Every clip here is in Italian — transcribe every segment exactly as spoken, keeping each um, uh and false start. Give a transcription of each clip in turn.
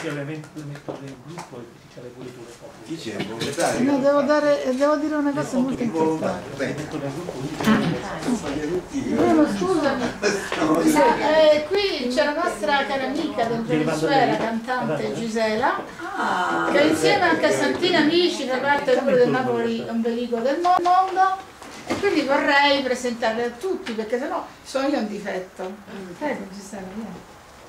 sia l'elemento del gruppo e si c'è pure tu le foto. Chi c'è? Volontario? No, devo, dare, devo dire una cosa molto importante. Bruno, scusami. Eh, qui c'è la nostra cara amica del Venezuela, cantante Gisela, che insieme anche a Santina Amici fa parte pure del Napoli Ombelico del Mondo. E quindi vorrei presentarle a tutti, perché sennò sono io un difetto. Prego, Gisela, vieni.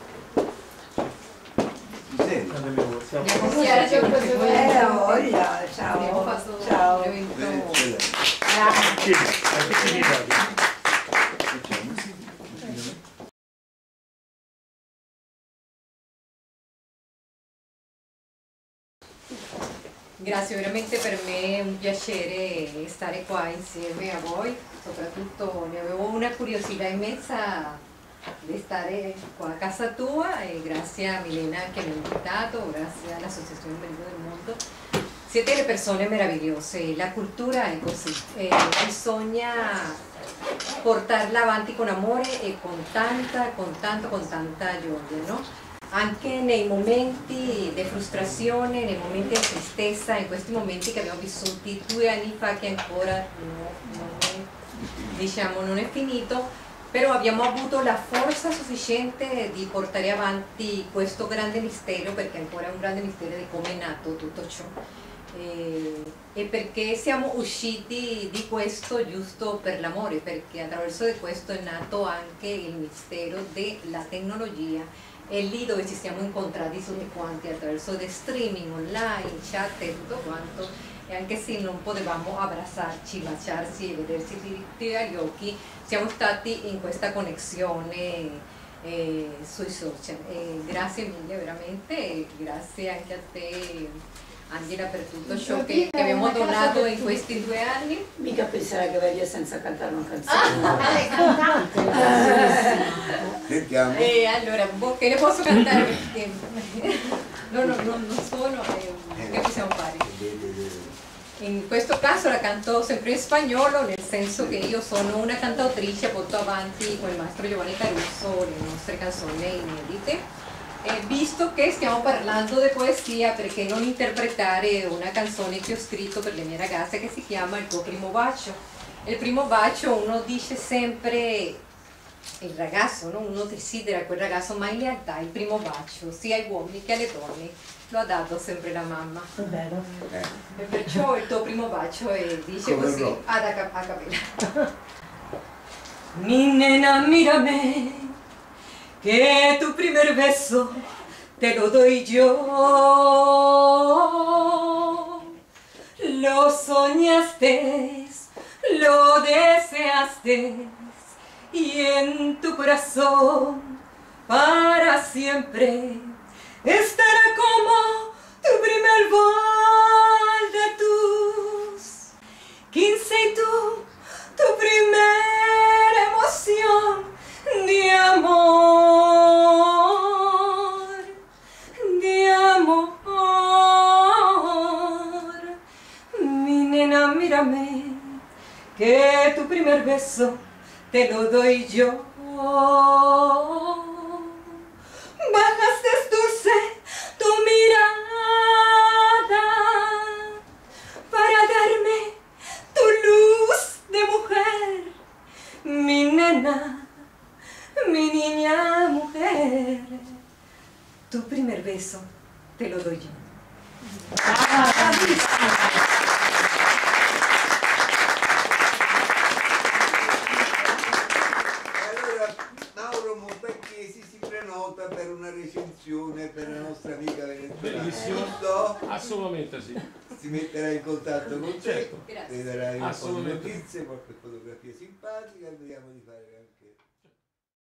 Eh, voglia, ciao. Ciao. Grazie, veramente per me è un piacere stare qua insieme a voi, soprattutto ne avevo una curiosità immensa di stare qua a casa tua e grazie a Milena che mi ha invitato, grazie all'Associazione Ombelico del Mondo. Siete le persone meravigliose, la cultura è così, e bisogna portarla avanti con amore e con tanta, con tanto, con tanta gioia, no? Anche nei momenti di frustrazione, nei momenti di tristezza, in questi momenti che abbiamo vissuto due anni fa che ancora no, non, è, diciamo, non è finito, però abbiamo avuto la forza sufficiente di portare avanti questo grande mistero, perché ancora è un grande mistero di come è nato tutto ciò. E, e perché siamo usciti di questo giusto per l'amore, perché attraverso di questo è nato anche il mistero della tecnologia. È lì dove ci siamo incontrati tutti quanti attraverso di streaming online, chat e tutto quanto, e anche se non potevamo abbracciarci, baciarci e vederci diritti agli occhi, siamo stati in questa connessione eh, sui social. E grazie mille veramente, e grazie anche a te Angela per tutto ciò che, che abbiamo donato in questi due anni. Mica pensare che vai via senza cantare una canzone. Ah, è cantante! Sentiamo. E allora, boh, che ne posso cantare? Perché no, no, no, non suono, eh, che possiamo fare? In questo caso la canto sempre in spagnolo, nel senso che io sono una cantautrice, porto avanti con il maestro Giovanni Caruso le nostre canzoni inedite. E visto che stiamo parlando di poesia, perché non interpretare una canzone che ho scritto per le mie ragazze che si chiama Il tuo primo bacio. Il primo bacio uno dice sempre, il ragazzo, no? Uno desidera quel ragazzo, ma in realtà il primo bacio, sia ai uomini che alle donne, lo ha dato sempre la mamma. È vero. Eh. E perciò il tuo primo bacio e dice Come così, no? ad a, cap a capella. Mi nena, mírame, que tu primer beso te lo doy yo. Lo soñaste, lo deseaste, y en tu corazón para siempre estará como tu primer bal de tus quince y tú, tu primera emoción de amor, de amor. Mi nena, mírame, que tu primer beso te lo doy yo. Bajaste dulce tu mirada para darme tu luz de mujer, mi nena, mi niña mujer. Tu primer beso te lo doy yo. Becchiesi si prenota per una recensione per la nostra amica venezuelana. Bellissimo. Assolutamente sì. Si metterà in contatto con te, Certo. ti darai un po' di Assolutamente. notizie, qualche fotografia simpatica e vediamo di fare anche